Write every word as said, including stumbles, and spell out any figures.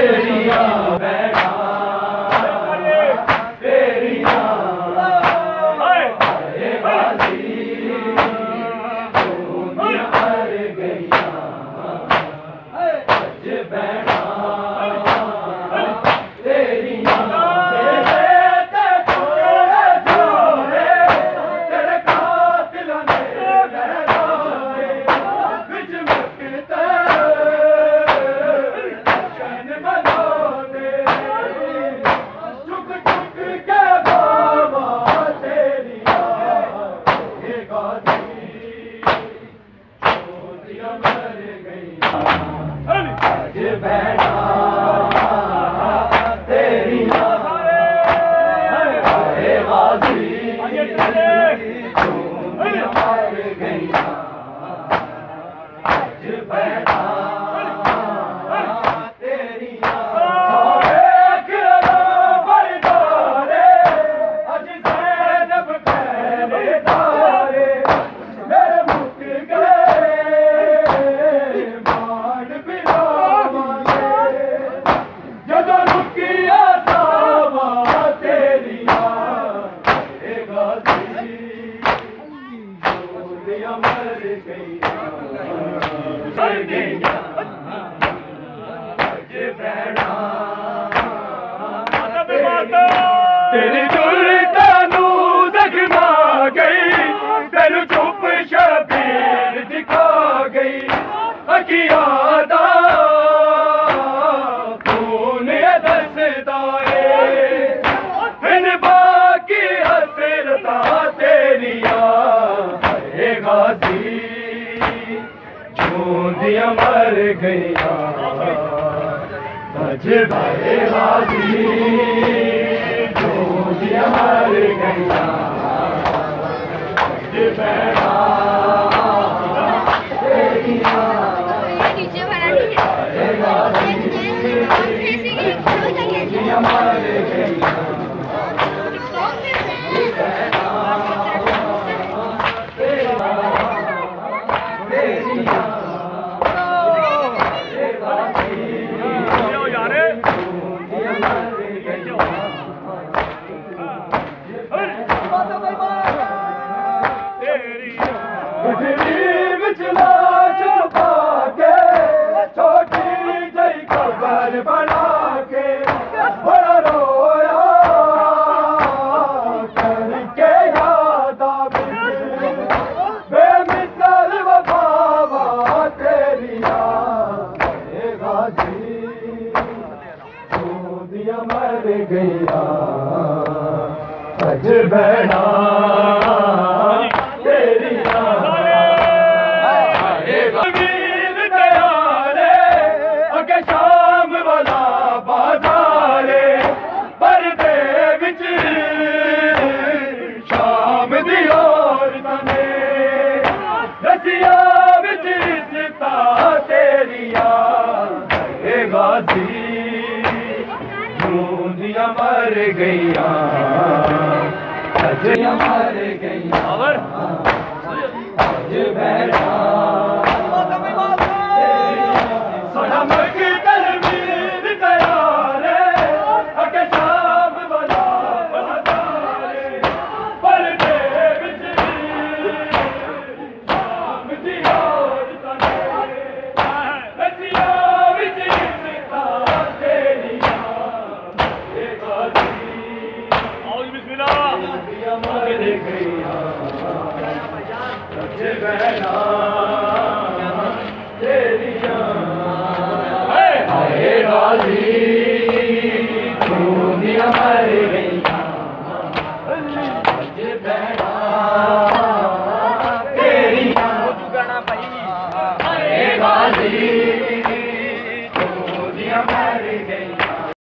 तेरी जुल्ता नू जख्मा गई, तेरू चुप शबीर दिखा गई। अखियादा खून दसदा इन बाकी हसरता तेरिया है गाजी जूंदियां मर गईया अज भाई गाजी जूंदियां मर गईया अज बैठा तेरिया जूंदियां मर गईया बना के बड़ा रोया करके याद बेमिसाल वफावा तेरिया गाजी जूंदियां मर गईया अज बैठा जूंदियां मर गईया अज मर गईया अज बैठा साडा मग तलवीर तैयार अगे शाम वाला बाजारे पर दे विच शाम दी औरतां ने रसिया विच सिता तेरिया मर गईया अज बैठा तेरिया हाय गाजी जूंदियां मर गईया अज बैठा तेरिया हाय गाजी